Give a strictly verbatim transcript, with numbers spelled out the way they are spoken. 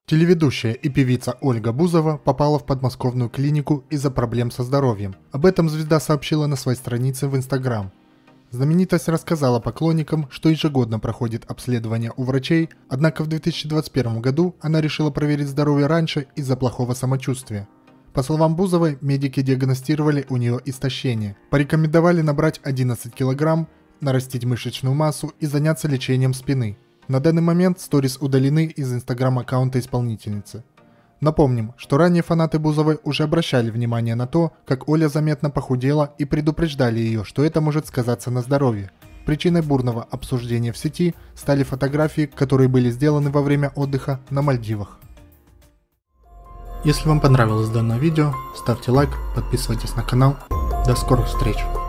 Телеведущая и певица Ольга Бузова попала в подмосковную клинику из-за проблем со здоровьем. Об этом звезда сообщила на своей странице в Инстаграм. Знаменитость рассказала поклонникам, что ежегодно проходит обследование у врачей, однако в две тысячи двадцать первом году она решила проверить здоровье раньше из-за плохого самочувствия. По словам Бузовой, медики диагностировали у нее истощение, порекомендовали набрать одиннадцать килограмм, нарастить мышечную массу и заняться лечением спины. На данный момент сторис удалены из инстаграм-аккаунта исполнительницы. Напомним, что ранее фанаты Бузовой уже обращали внимание на то, как Оля заметно похудела и предупреждали ее, что это может сказаться на здоровье. Причиной бурного обсуждения в сети стали фотографии, которые были сделаны во время отдыха на Мальдивах. Если вам понравилось данное видео, ставьте лайк, подписывайтесь на канал. До скорых встреч!